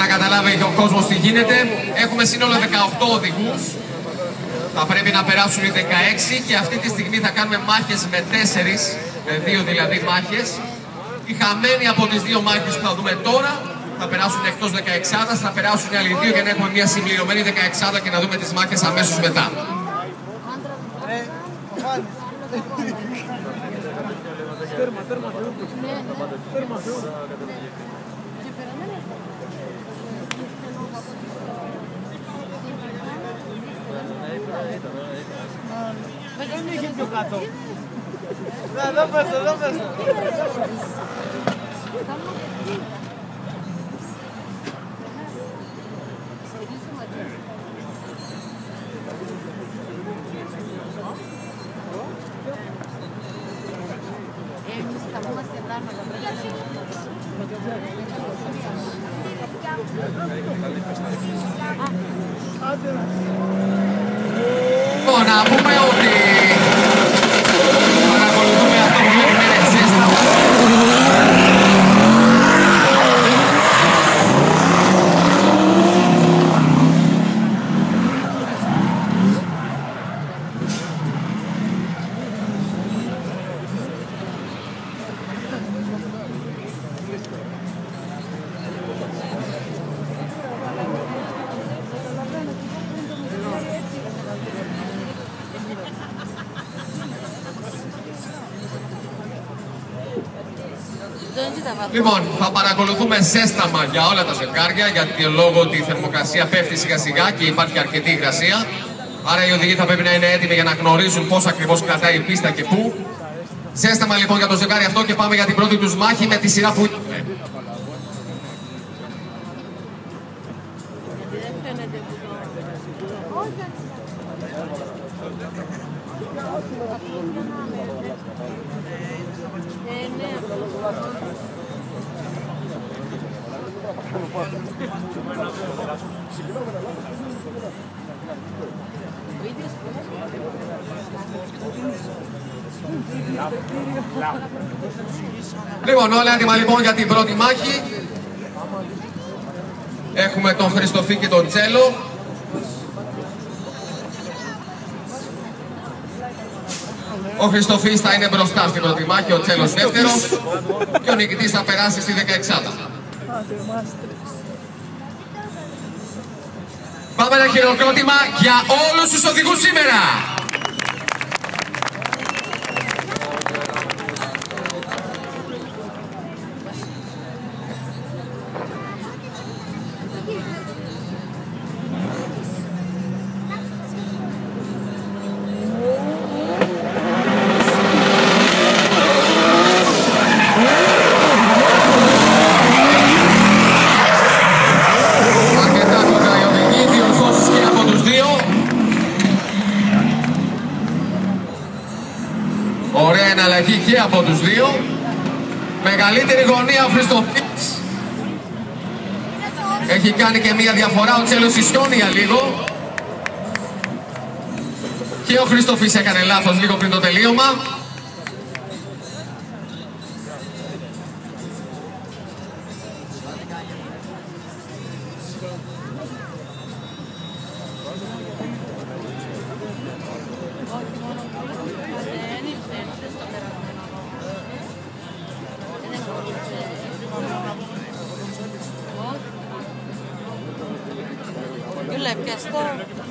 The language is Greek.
να καταλάβει και ο κόσμος τι γίνεται. Έχουμε σύνολο 18 οδηγούς. Θα πρέπει να περάσουν οι 16 και αυτή τη στιγμή θα κάνουμε μάχες με 4, με 2 δηλαδή μάχες. Οι χαμένοι από τις 2 μάχες που θα δούμε τώρα θα περάσουν εκτός 16άδας, θα περάσουν οι άλλοι 2 για να έχουμε μια συμπληρωμένη 16άδα και να δούμε τις μάχες αμέσως μετά. Δεν είχε πιο κάτω. Εδώ πες, εδώ πες. Λοιπόν, να πούμε ότι παρακολουθούμε αυτό που λέμε ζέστα. Λοιπόν, θα παρακολουθούμε ζέσταμα για όλα τα ζευγάρια, γιατί λόγω ότι η θερμοκρασία πέφτει σιγά σιγά και υπάρχει αρκετή υγρασία. Άρα οι οδηγοί θα πρέπει να είναι έτοιμοι για να γνωρίζουν πώς ακριβώς κρατάει η πίστα και πού. Ζέσταμα λοιπόν για το ζευγάρι αυτό και πάμε για την πρώτη τους μάχη με τη σειρά που είναι. Λοιπόν, όλα έτοιμα λοιπόν για την πρώτη μάχη. Έχουμε τον Χριστοφή και τον Τσέλο. Ο Χριστοφής θα είναι μπροστά στην πρώτη μάχη, ο Τσέλος δεύτερος και ο νικητής θα περάσει στη 16η. Πάμε ένα χειροκρότημα για όλους τους οδηγούς σήμερα. Ωραία εναλλαγή και από τους δύο. Μεγαλύτερη γωνία ο Χριστοφής. Έχει κάνει και μία διαφορά, ο Τσέλος ισιώνει για λίγο. Και ο Χριστοφής έκανε λάθος λίγο πριν το τελείωμα. Più l'hai piastato?